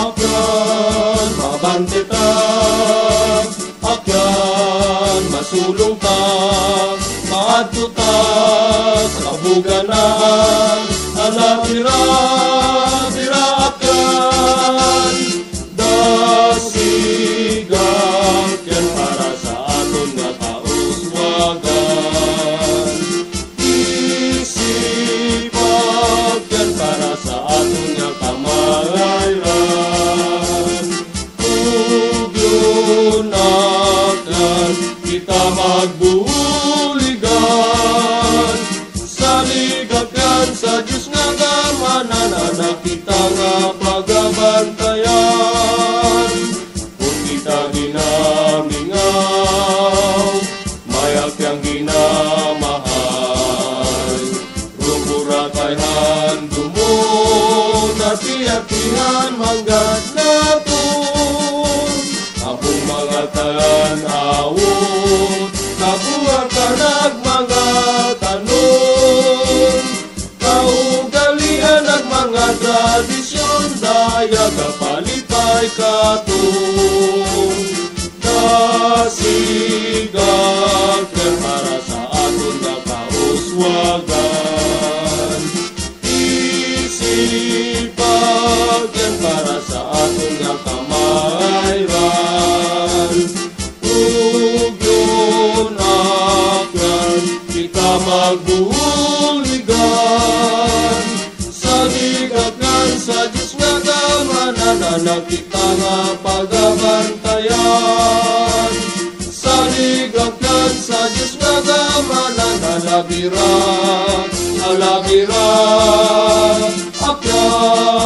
Akyan, mabante ta, akyan, masulong ta, maadto ta sa kabuganan, alabira, bira akyan, dasigang kyan para sa aton nga kauswagan. Isipag kyan para sa aton nga kamalayan. Ugyon akyan, kita magbuligan, saligakyan sa Diyos nga gamanan, anak kita nga pagabantayan. Kung kita ginamingaw, mayak yang ginamahal, rupura kayhan dumon, natiatihan manggat naton, abong mga tan-awon, kabuhat ka nagmanga tanon, kaugalian at mga tradisyon, daya kapalipay katon. Dasigag kaya para sa aton nga kauswagan. Isipag kaya para sa aton nga kamayran. Ugyon akyan, kita magbuligan, saligakyan sa Diyos nga gamanan, anak kita nga pagabantayan. Saligakyan sa Diyos nga gamanan, alabira, alabira, akyan.